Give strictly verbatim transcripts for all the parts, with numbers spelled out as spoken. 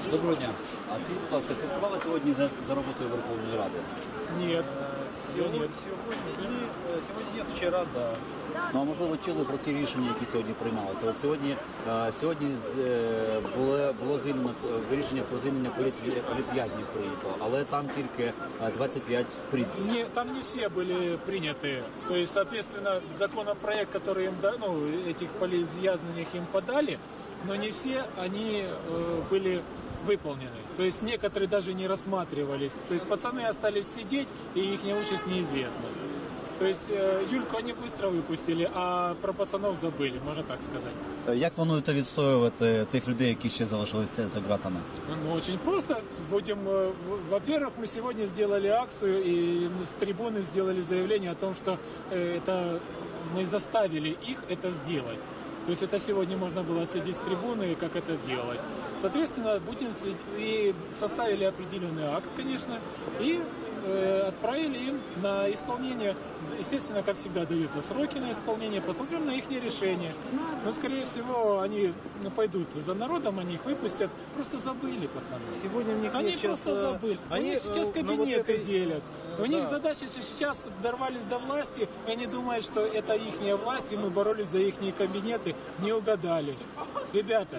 Доброго дня. А скажіть, будь ласка, слідкували сьогодні за, за роботою Верховної Ради? Нет, Сегодня, нет. сегодня, и, э, сегодня нет, вчера да. Ну, а можливо, чули про ті рішення, які сьогодні приймалися? От сьогодні, е, сьогодні з, е, було, було звільнено е, рішення про звільнення політв'я- політв'язнів прийнято, але там тільки е, двадцять п'ять прізвищ. Не, там не все были приняты. То есть, соответственно, законопроект, который им, да, ну, этих полезъязненных им подали, но не все они э, были выполнены. То есть некоторые даже не рассматривались. То есть пацаны остались сидеть, и их участь неизвестна. То есть э, Юльку они быстро выпустили, а про пацанов забыли, можно так сказать. Е, Як плануєте відстоювати тих людей, які ще залишилися за ґратами? Ну, очень просто. Будем, э, в- во-первых, мы сегодня сделали акцию и с трибуны сделали заявление о том, что э, это мы заставили их это сделать. То есть это сегодня можно было следить с трибуны, как это делалось. Соответственно, будем следить и составили определенный акт, конечно, и э, отправили им на исполнение. Естественно, как всегда, даются сроки на исполнение, посмотрим на их решение. Но, скорее всего, они ну, пойдут за народом, они их выпустят. Просто забыли, пацаны. Сегодня у них Они нет сейчас, просто э, забыли. У они, них сейчас э, на вот кабинеты этой- делят. У Да. них задача, что сейчас дорвались до власти, и они думают, что это их власть, и мы боролись за их кабинеты, не угадали. Ребята,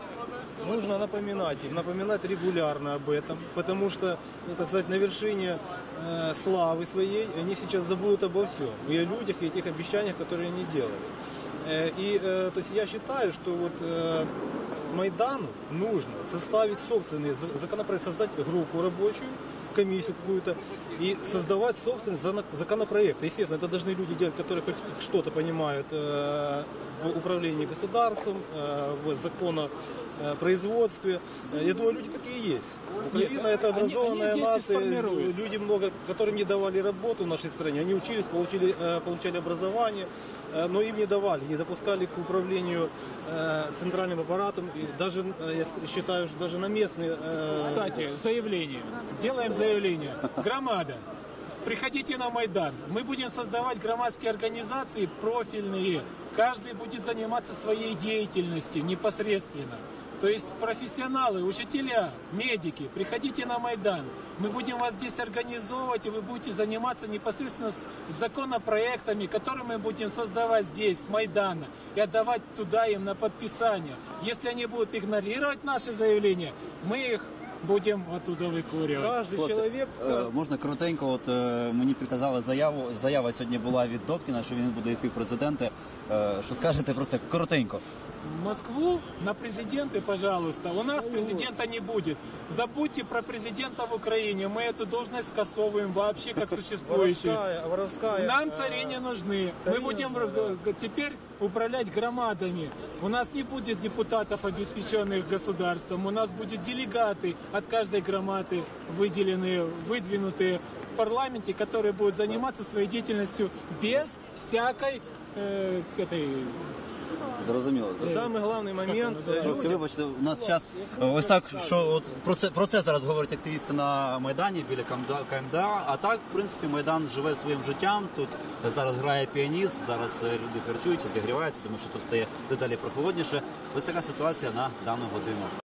Нужно напоминать им, напоминать регулярно об этом, потому что, ну, так сказать, на вершине э, славы своей они сейчас забудут обо всем. И о людях, и о тех обещаниях, которые они делали. Э, и, э, то есть я считаю, что вот э, Майдану нужно составить собственный за- законопроект, создать группу рабочую, комиссию какую-то и создавать собственный зана- законопроект. Естественно, это должны люди делать, которые хоть что-то понимают э, в управлении государством, э, в законопроизводстве. Э, Я думаю, люди такие есть. Украина Нет, это они- образованная они здесь и нация, сформируются. люди много, которым не давали работу в нашей стране. Они учились, получили, э, получали образование, э, но им не давали, не допускали к управлению э, центральным аппаратом. И даже, э, я считаю, что даже на местные... э, кстати, заявление. Делаем заявление. Громада. Приходите на Майдан. Мы будем создавать громадские организации профильные. Каждый будет заниматься своей деятельностью непосредственно. То есть профессионалы, учителя, медики, приходите на Майдан. Мы будем вас здесь организовывать, и вы будете заниматься непосредственно с законопроектами, которые мы будем создавать здесь, с Майдана, и отдавать туда им на подписание. Если они будут игнорировать наши заявления, мы их будем оттуда выкуривать. Каждый Хлопці, человек... е, можна коротенько, от е, мені приказали заяву, заява сьогодні була від Добкіна, що він буде йти в президенти. Е, Що скажете про це? Коротенько. Москву на президенты, пожалуйста. У нас президента не будет. Забудьте про президента в Украине. Мы эту должность скасовываем вообще как существующую. Воровская, воровская, Нам э, цари не нужны. цари Мы будем нужны, да. э, теперь управлять громадами. У нас не будет депутатов, обеспеченных государством. У нас будут делегаты от каждой громады, выделенные, выдвинутые в парламенте, которые будут заниматься своей деятельностью без всякой э, этой... Зрозуміло. Самый главный момент... э, Хлопці, людям- вибачте, у нас зараз ось так, що от про це про це зараз говорять активісти на Майдані біля КМДА, КМДА. А так, в принципі, Майдан живе своїм життям. Тут зараз грає піаніст, зараз е, люди харчуються, зігріваються, тому що тут стає дедалі прохолодніше. Ось така ситуація на дану годину.